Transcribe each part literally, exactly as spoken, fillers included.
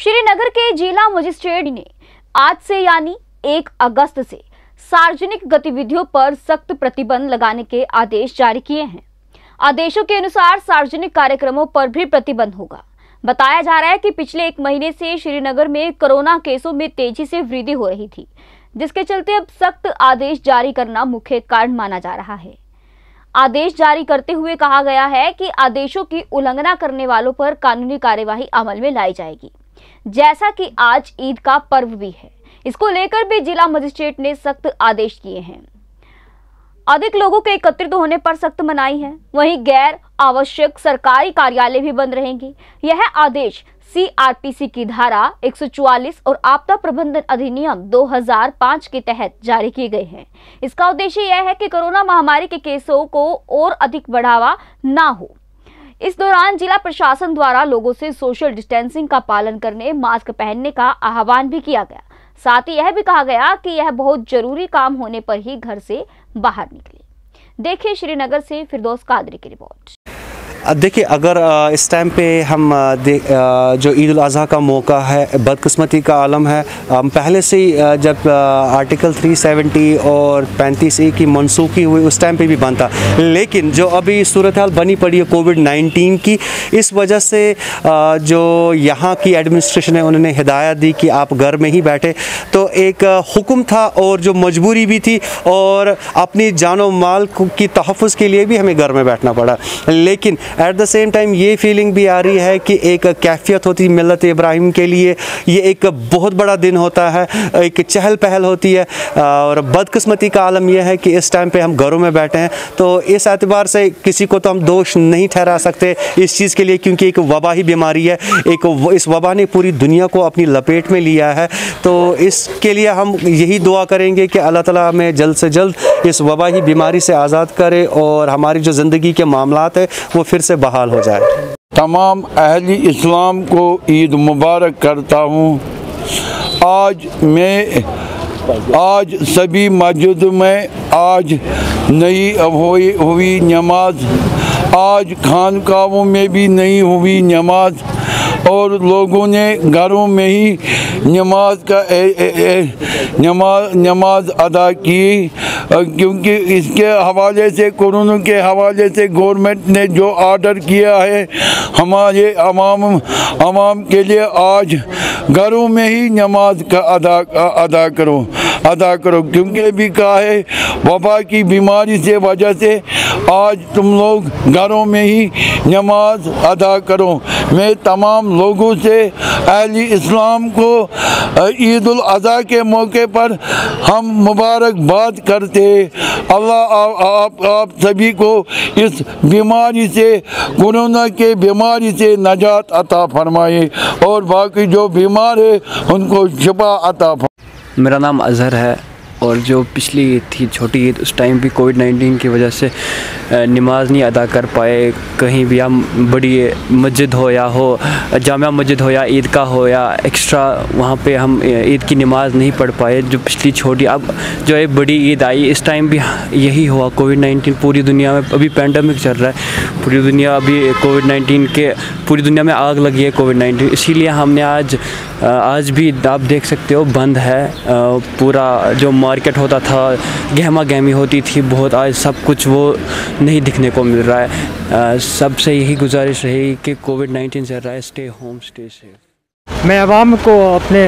श्रीनगर के जिला मजिस्ट्रेट ने आज से यानी एक अगस्त से सार्वजनिक गतिविधियों पर सख्त प्रतिबंध लगाने के आदेश जारी किए हैं। आदेशों के अनुसार सार्वजनिक कार्यक्रमों पर भी प्रतिबंध होगा। बताया जा रहा है कि पिछले एक महीने से श्रीनगर में कोरोना केसों में तेजी से वृद्धि हो रही थी, जिसके चलते अब सख्त आदेश जारी करना मुख्य कारण माना जा रहा है। आदेश जारी करते हुए कहा गया है कि आदेशों की उल्लंघना करने वालों पर कानूनी कार्यवाही अमल में लाई जाएगी। जैसा कि आज ईद का पर्व भी है, इसको लेकर भी जिला मजिस्ट्रेट ने सख्त आदेश किए हैं। अधिक लोगों के एकत्रित होने पर सख्त मनाही है। वहीं गैर आवश्यक सरकारी कार्यालय भी बंद रहेंगे। यह आदेश सी आर पी सी की धारा एक सौ चौवालीस और आपदा प्रबंधन अधिनियम दो हज़ार पाँच के तहत जारी किए गए हैं। इसका उद्देश्य यह है कि कोरोना महामारी के केसों को और अधिक बढ़ावा ना हो। इस दौरान जिला प्रशासन द्वारा लोगों से सोशल डिस्टेंसिंग का पालन करने, मास्क पहनने का आह्वान भी किया गया। साथ ही यह भी कहा गया कि यह बहुत जरूरी काम होने पर ही घर से बाहर निकले। देखिए श्रीनगर से फिरदौस कादरी की रिपोर्ट। देखिए, अगर इस टाइम पे हम जो ईद उल अज़हा का मौका है, बदकिस्मती का आलम है। हम पहले से ही जब आर्टिकल तीन सौ सत्तर और पैंतीस ए की मनसूखी हुई उस टाइम पे भी बंद था, लेकिन जो अभी सूरत हाल बनी पड़ी है कोविड नाइन्टीन की, इस वजह से जो यहाँ की एडमिनिस्ट्रेशन है उन्होंने हिदायत दी कि आप घर में ही बैठे। तो एक हुक्म था और जो मजबूरी भी थी, और अपनी जानो माल की तहफ़्फ़ुज़ के लिए भी हमें घर में बैठना पड़ा। लेकिन एट द सेम टाइम ये फीलिंग भी आ रही है कि एक कैफियत होती है मिल्लत इब्राहिम के लिए, ये एक बहुत बड़ा दिन होता है, एक चहल पहल होती है। और बदकिस्मती का आलम यह है कि इस टाइम पे हम घरों में बैठे हैं, तो इस एतबार से किसी को तो हम दोष नहीं ठहरा सकते इस चीज़ के लिए, क्योंकि एक वबाही बीमारी है। एक इस वबा ने पूरी दुनिया को अपनी लपेट में लिया है। तो इसके लिए हम यही दुआ करेंगे कि अल्लाह ताला हमें जल्द से जल्द इस वबाही बीमारी से आज़ाद करे और हमारी जो ज़िंदगी के मामलात है वो फिर से बहाल हो जाए। तमाम अहली इस्लाम को ईद मुबारक करता हूँ। आज मैं आज सभी मस्जिद में आज नई हुई हुई नमाज, आज खानकाहों में भी नहीं हुई नमाज, और लोगों ने घरों में ही नमाज का ए, ए, ए, नमाज नमाज अदा की, क्योंकि इसके हवाले से, कोरोना के हवाले से गवर्नमेंट ने जो ऑर्डर किया है हमारे अवाम अवाम के लिए, आज घरों में ही नमाज का अदा अदा करो अदा करो क्योंकि भी कहा है वबा की बीमारी से वजह से आज तुम लोग घरों में ही नमाज अदा करो। मैं तमाम लोगों से अहली इस्लाम को ईद उल अज़हा के मौके पर हम मुबारकबाद करते। अल्लाह आप आप सभी को इस बीमारी से, कोरोना के बीमारी से नजात अता फरमाए, और बाकी जो बीमार है उनको शिफा अता फरमाए। मेरा नाम अज़हर है, और जो पिछली ईद थी, छोटी ईद, उस टाइम भी कोविड नाइन्टीन की वजह से नमाज नहीं अदा कर पाए। कहीं भी हम बड़ी मस्जिद हो या हो, जामिया मस्जिद हो या ईदगाह हो या एक्स्ट्रा, वहाँ पे हम ईद की नमाज नहीं पढ़ पाए। जो पिछली छोटी, अब जो एक बड़ी ईद आई, इस टाइम भी यही हुआ। कोविड नाइन्टीन पूरी दुनिया में अभी पैंडमिक चल रहा है, पूरी दुनिया अभी कोविड नाइन्टीन के, पूरी दुनिया में आग लगी है कोविड नाइन्टीन। इसीलिए हमने आज आज भी आप देख सकते हो बंद है। पूरा जो मार्केट होता था, गहमा गहमी होती थी बहुत, आज सब कुछ वो नहीं दिखने को मिल रहा है। सबसे यही गुजारिश रही कि कोविड नाइन्टीन से रहा है, स्टे होम स्टे सेफ। मैं आवाम को अपने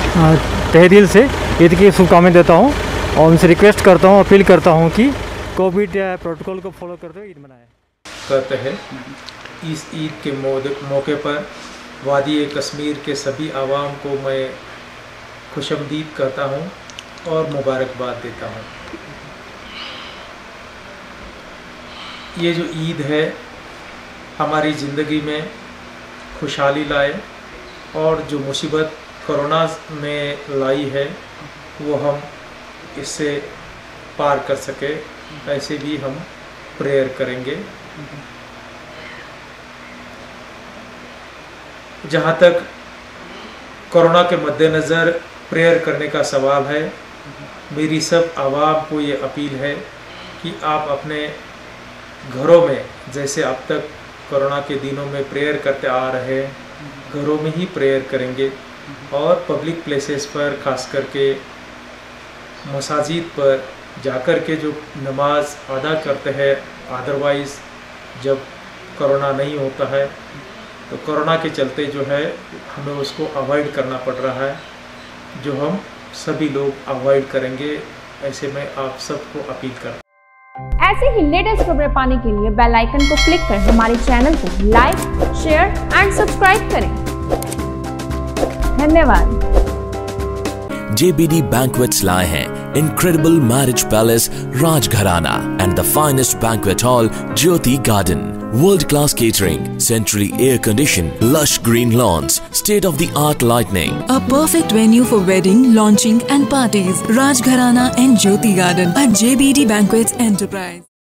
तहे दिल से ईद की शुभकामनाएं देता हूं और उनसे रिक्वेस्ट करता हूं, अपील करता हूं कि कोविड प्रोटोकॉल को फॉलो करते हुए ईद मनाएं। कहते हैं इस ईद के मौके पर वादी कश्मीर के सभी आवाम को मैं खुशमदीद करता हूं और मुबारकबाद देता हूं। ये जो ईद है हमारी ज़िंदगी में खुशहाली लाए, और जो मुसीबत कोरोना में लाई है वो हम इससे पार कर सके, ऐसे भी हम प्रेयर करेंगे। जहाँ तक कोरोना के मद्देनज़र प्रेयर करने का सवाल है, मेरी सब आवाम को ये अपील है कि आप अपने घरों में, जैसे अब तक कोरोना के दिनों में प्रेयर करते आ रहे हैं, घरों में ही प्रेयर करेंगे और पब्लिक प्लेसेस पर खास करके मसाजिद पर जाकर के जो नमाज अदा करते हैं। अदरवाइज़ जब कोरोना नहीं होता है तो कोरोना के चलते जो है हमें उसको अवॉइड करना पड़ रहा है, जो हम सभी लोग अवॉइड करेंगे, ऐसे में आप सबको अपील करता हूं। ऐसे ही लेटेस्ट खबरें पाने के लिए बेल आइकन को क्लिक कर हमारे चैनल को लाइक, शेयर एंड सब्सक्राइब करें। धन्यवाद। J B D Banquets लाए हैं incredible marriage palace Rajgharana and the finest banquet hall Jyoti Garden. World-class catering, centrally air-conditioned, lush green lawns, state-of-the-art lighting. A perfect venue for wedding, launching and parties. Rajgharana and Jyoti Garden at J B D Banquets Enterprise.